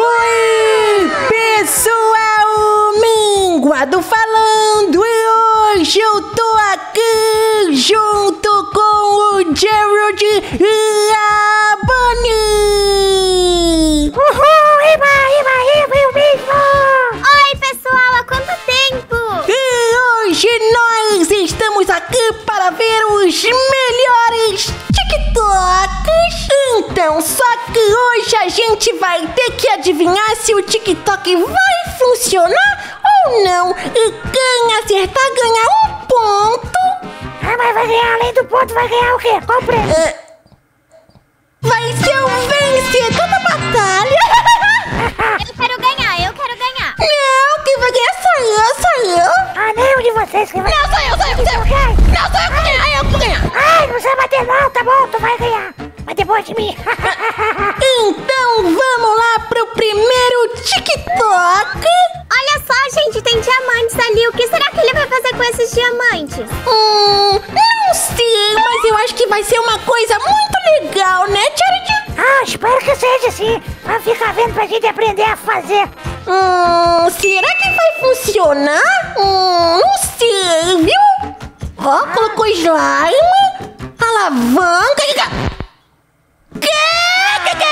Oi, pessoal, Minguado falando, e hoje eu tô aqui junto com o Gerald e a Bunny. Uhul, Iba, eu mesmo. Oi, pessoal, há quanto tempo? E hoje nós estamos aqui para ver os melhores TikToks. Então, só que hoje a gente vai ter que adivinhar se o TikTok vai funcionar ou não. E quem acertar ganha um ponto. Ah, mas vai ganhar, além do ponto, vai ganhar o quê? Qual o prêmio? Vai ser o vencedor da batalha. Eu quero ganhar. Não, quem vai ganhar sou eu. Ah, nenhum de vocês que vai... Não, sou eu. Não, sou eu que vou ganhar. Ai, não precisa bater não, tá bom, tu vai ganhar. Mas depois de mim. Então vamos lá pro primeiro TikTok. Olha só, gente, tem diamantes ali. O que será que ele vai fazer com esses diamantes? Não sei, mas eu acho que vai ser uma coisa muito legal, né, Charity? Ah, espero que seja assim. Vai ficar vendo pra gente aprender a fazer. Será que vai funcionar? Não sei, viu? Ó, colocou slime, alavanca. Que é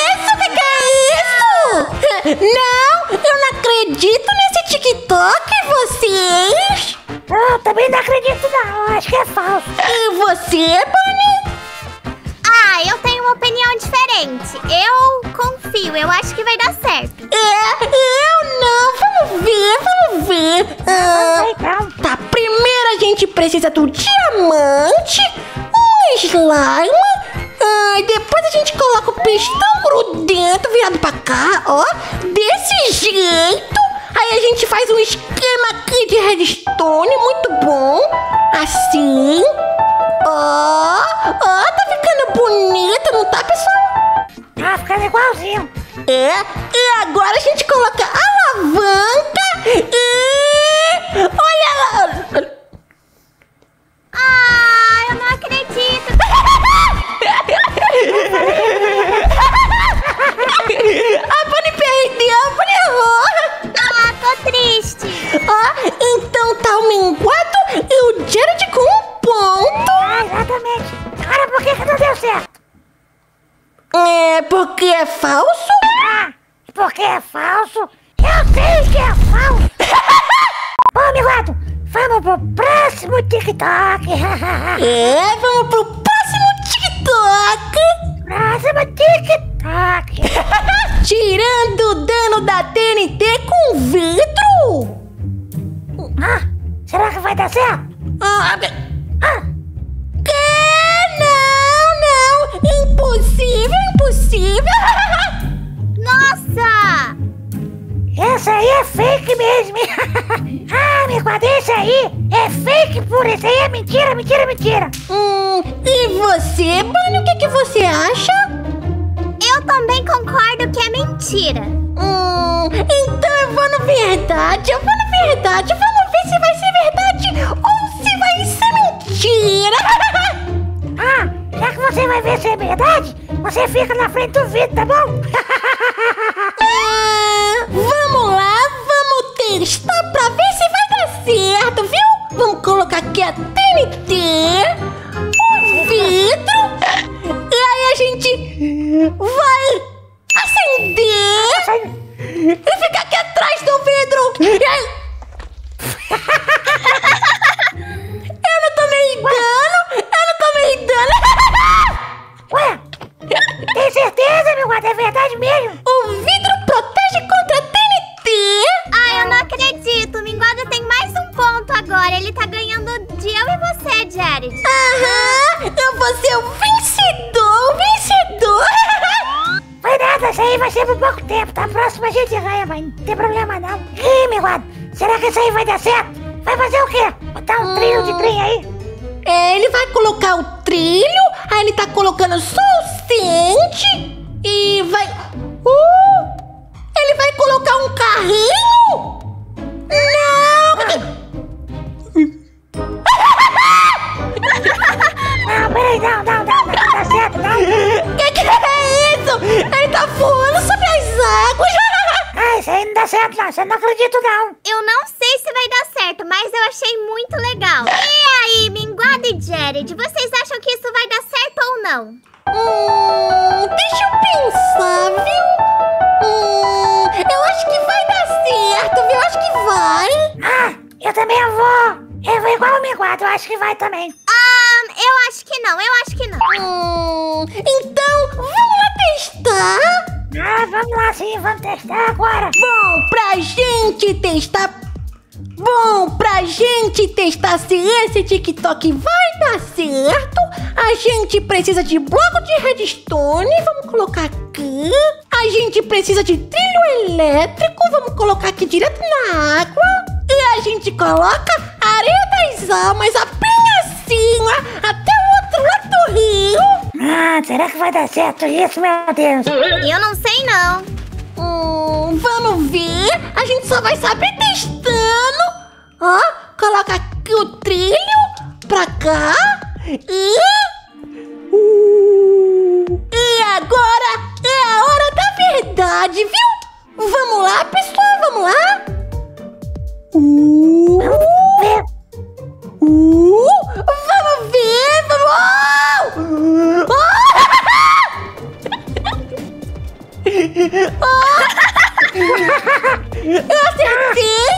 isso? Não, eu não acredito nesse TikTok, vocês. Eu também não acredito não, acho que é falso. E você, Bunny? Ah, eu tenho uma opinião diferente. Eu confio, eu acho que vai dar certo. Eu não, vamos ver. Então. Tá, primeiro a gente precisa do diamante, um slime, depois a gente coloca o pistão grudento virado pra cá, ó, desse jeito. Aí a gente faz um esquema aqui de redstone, muito bom, assim. Ó, tá ficando bonito, não tá, pessoal? Tá ficando igualzinho. E agora a gente coloca a alavanca e... Olha lá! Ah, eu não acredito. A Bunny perdeu, a Bunny errou. Ah, tô triste. Ó, então tá o Minguado e o Gerald com um ponto. Ah, exatamente. Cara, por que não deu certo? É porque é falso? Ah, porque é falso? Eu sei que é falso. Ô, Minguado, vamos pro próximo TikTok. Vamos pro próximo TikTok. Próximo TikTok. Tirando o dano da TNT com vidro. Ah, será que vai dar certo? Ah. Não. Impossível. Nossa! Essa aí é fake mesmo. Ah, Minguado, esse aí é fake puro. Esse aí é mentira. E você, Bunny, o que você acha? Eu também concordo que é mentira. Então eu vou no verdade. Vamos ver se vai ser verdade ou se vai ser mentira. Ah, já que você vai ver se é verdade, você fica na frente do vídeo, tá bom? Vamos lá, vamos testar pra ver se vai dar certo, viu? Vamos colocar aqui a TNT, o vidro, e aí a gente vai acender e ficar aqui atrás do vidro. E aí... Eu não tomei dano. Ué, tem certeza, Minguado? É verdade mesmo? O vidro protege contra a TNT. Ah, eu não acredito. O Minguado tem mais um ponto agora. Ele tá ganhando de eu e você, Jared. Eu vou ser o vencedor. Vai nada, isso aí vai ser por pouco tempo, tá? Próximo a gente ganha, mas não tem problema não. Ih, Minguado, será que isso aí vai dar certo? Vai fazer o quê? Botar um trilho de trem aí? Ele vai colocar o trilho, aí ele tá colocando só o sente e vai... ele vai colocar um carrinho? Não! Não, peraí, não dá certo, não. Que é isso? Ele tá voando sobre as águas. Minguado, não. Você não acredita, não. Eu não sei se vai dar certo, mas eu achei muito legal. E aí, Minguado e Jared, vocês acham que isso vai dar certo ou não? Deixa eu pensar, viu? Eu acho que vai dar certo, viu? Eu acho que vai. Ah, eu também vou. Eu vou igual o Minguado, eu acho que vai também. Eu acho que não, eu acho que não. Então, vamos lá testar? Ah, vamos lá sim, vamos testar agora. Bom, pra gente testar se esse TikTok vai dar certo, a gente precisa de bloco de redstone, vamos colocar aqui. A gente precisa de trilho elétrico, vamos colocar aqui direto na água. E a gente coloca areia das almas, bem assim, ó, até o outro lado do rio. Ah, será que vai dar certo isso, meu Deus? Eu não sei não. Vamos ver. A gente só vai saber testando. Ó, coloca aqui o trilho pra cá. E agora é a hora da verdade, viu? Vamos lá, pessoal, vamos lá. Vamos ver, Eu acertei!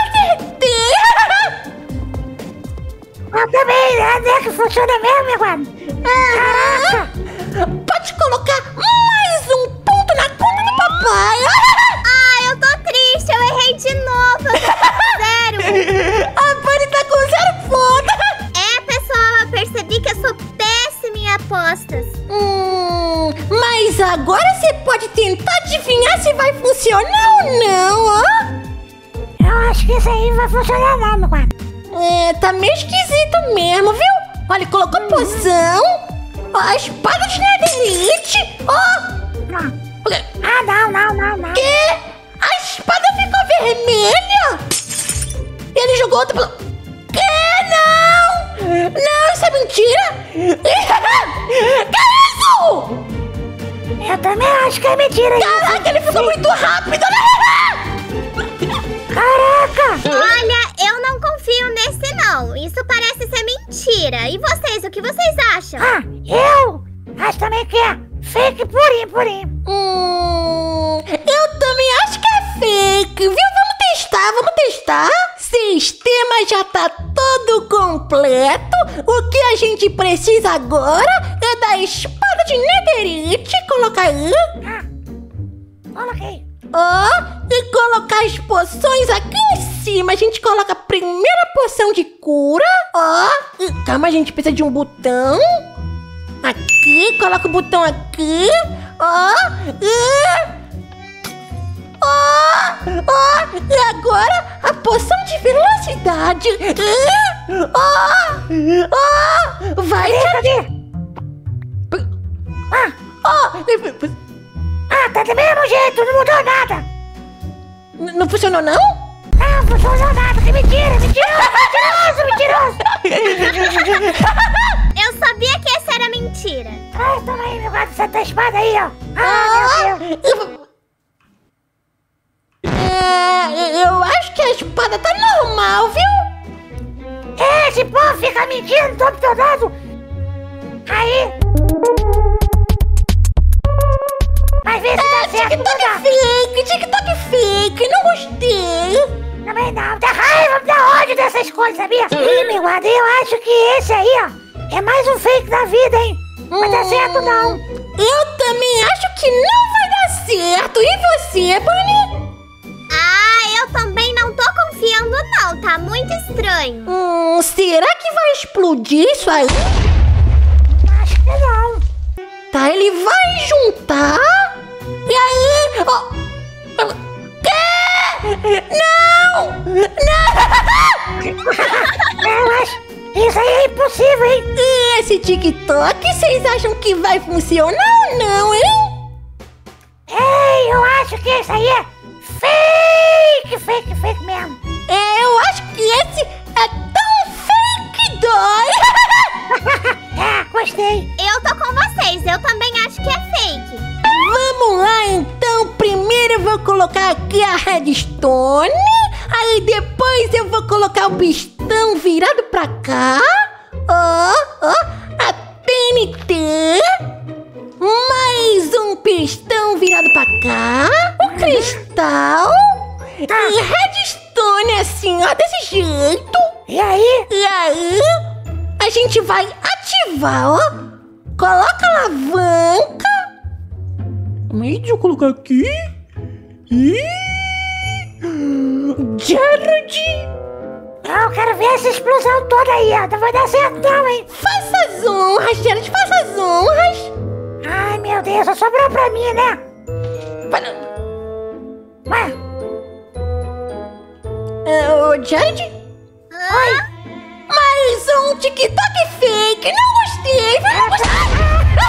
Eu também, né? Que funciona mesmo, Minguado. Caraca! Pode colocar mais um ponto na conta do papai! Eu tô triste, eu errei de novo, eu tô com 0. A Bunny tá com 0 pontos! Pessoal, eu percebi que eu sou péssima em apostas. Mas agora você pode tentar adivinhar se vai funcionar ou não, ó! Eu acho que isso aí vai funcionar não, Minguado. Tá meio esquisito mesmo, viu? Olha, colocou poção, ó, a espada de netherite, ó! Não. Que? A espada ficou vermelha? Ele jogou outra... Que? Não, isso é mentira! Que isso? Eu também acho que é mentira isso. Caraca, ele ficou muito rápido, né? Caraca! Olha, eu não confio nesse não. Isso parece ser mentira. E vocês, o que vocês acham? Eu acho também que é fake purinho. Eu também acho que é fake, viu? Vamos testar. Sistema já tá todo completo. O que a gente precisa agora é da espada de netherite. Colocar aí. Coloquei. Ó, e colocar as poções aqui em cima. A gente coloca a primeira poção de cura. Ó, calma, a gente precisa de um botão. Aqui, coloca o botão aqui. Ó, e agora a poção de velocidade. Vai, Cadê? Tá do mesmo jeito, não mudou nada. Não funcionou, não? Não funcionou nada, que mentira, mentiroso. Eu sabia que essa era mentira. Toma aí, meu gato, essa espada aí, ó. Meu Deus. Eu acho que a espada tá normal, viu? Esse povo fica mentindo o tempo todo. Aí. Mas vê se dá certo. TikTok fake, não gostei. Também não, dá raiva, dá ódio dessas coisas, sabia? Ih, Minguado, eu acho que esse aí, ó, é mais um fake da vida, hein? Não vai dar certo, não. Eu também acho que não vai dar certo. E você, Bunny? Eu também não tô confiando não, tá muito estranho. Será que vai explodir isso aí? Acho que não. Tá, ele vai juntar. E aí... Quê? Não! Eu acho... Isso aí é impossível, hein? E esse TikTok, vocês acham que vai funcionar ou não, hein? Ei, eu acho que isso aí é fake mesmo. Eu acho que esse é tão fake que dói. Gostei. Eu tô com vocês, eu também acho que é fake. Vamos lá, então. Primeiro eu vou colocar aqui a redstone. Aí depois eu vou colocar o pistão virado pra cá. Ó, a TNT. Mais um pistão virado pra cá. O cristal. E redstone assim, ó, desse jeito. E aí? E aí, a gente vai ativar, ó. Coloca a alavanca. Deixa eu colocar aqui. Jared! Eu quero ver essa explosão toda aí, ó. Não vai dar certo não, hein? Faça as honras, Jared, faça as honras. Ai, meu Deus, só sobrou pra mim, né? Ué? Ô, Jared? Oi? Mais um TikTok fake, não gostei, não gostei.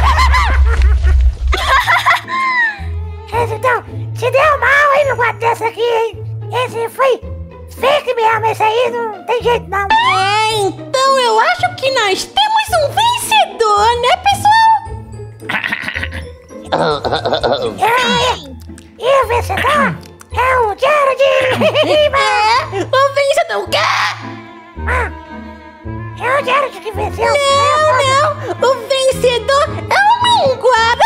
Então, se deu mal, hein, meu guarda dessa aqui, hein? Esse foi fake mesmo, esse aí não tem jeito não. Então eu acho que nós temos um vencedor, né, pessoal? E o vencedor é o Jared! O vencedor o quê? É o Jared que venceu. Não, o vencedor é o Minguado.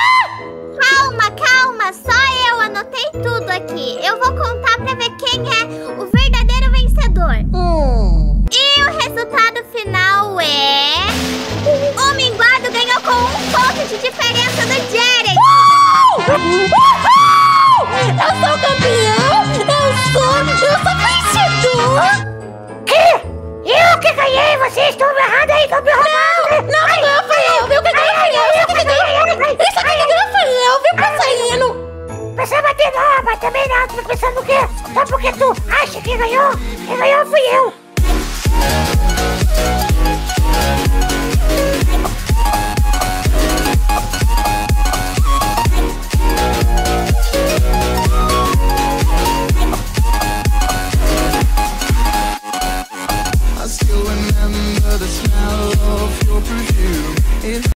Calma, só eu anotei tudo aqui. Eu vou contar pra ver quem é o verdadeiro vencedor. E o resultado final é... O Minguado ganhou com 1 ponto de diferença do Jared. Eu sou campeão! Eu sou vencedor! Que? Eu que ganhei, vocês estão me errando aí, estão me roubando! Não, quem ganhou foi eu, viu? Quem ganhou foi eu! Isso aqui quem ganhou foi eu, viu, passarinho? Precisa bater não, mas também não, tu tá pensando o quê? Só porque tu acha que ganhou? Quem ganhou fui eu!